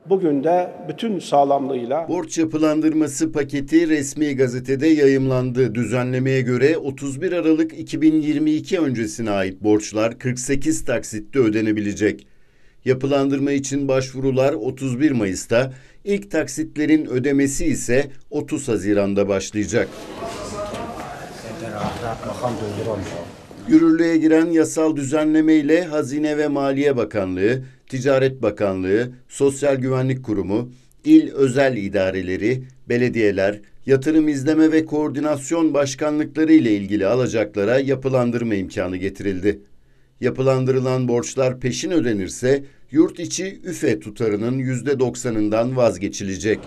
Bugün de bütün sağlamlığıyla borç yapılandırması paketi resmi gazetede yayımlandı. Düzenlemeye göre 31 Aralık 2022 öncesine ait borçlar 48 taksitte ödenebilecek. Yapılandırma için başvurular 31 Mayıs'ta, ilk taksitlerin ödemesi ise 30 Haziran'da başlayacak. Yürürlüğe giren yasal düzenleme ile Hazine ve Maliye Bakanlığı, Ticaret Bakanlığı, Sosyal Güvenlik Kurumu, il özel idareleri, belediyeler, yatırım izleme ve koordinasyon başkanlıkları ile ilgili alacaklara yapılandırma imkanı getirildi. Yapılandırılan borçlar peşin ödenirse yurt içi üfe tutarının %90'ından vazgeçilecek.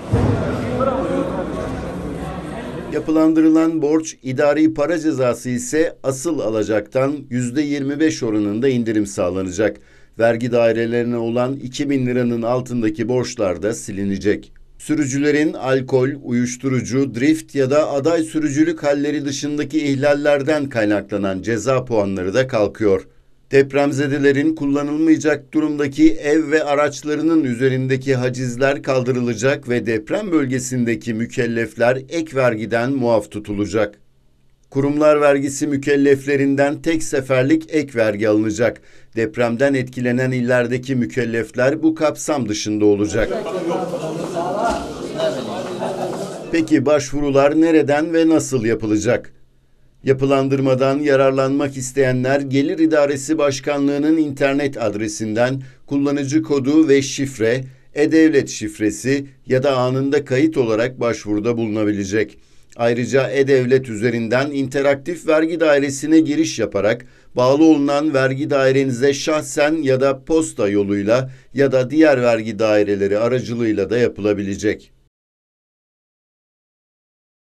Yapılandırılan borç idari para cezası ise asıl alacaktan %25 oranında indirim sağlanacak. Vergi dairelerine olan 2.000 liranın altındaki borçlar da silinecek. Sürücülerin alkol, uyuşturucu, drift ya da aday sürücülük halleri dışındaki ihlallerden kaynaklanan ceza puanları da kalkıyor. Depremzedelerin kullanılmayacak durumdaki ev ve araçlarının üzerindeki hacizler kaldırılacak ve deprem bölgesindeki mükellefler ek vergiden muaf tutulacak. Kurumlar vergisi mükelleflerinden tek seferlik ek vergi alınacak. Depremden etkilenen illerdeki mükellefler bu kapsam dışında olacak. Peki başvurular nereden ve nasıl yapılacak? Yapılandırmadan yararlanmak isteyenler Gelir İdaresi Başkanlığı'nın internet adresinden kullanıcı kodu ve şifre, e-devlet şifresi ya da anında kayıt olarak başvuruda bulunabilecek. Ayrıca e-devlet üzerinden interaktif vergi dairesine giriş yaparak bağlı olunan vergi dairenize şahsen ya da posta yoluyla ya da diğer vergi daireleri aracılığıyla da yapılabilecek.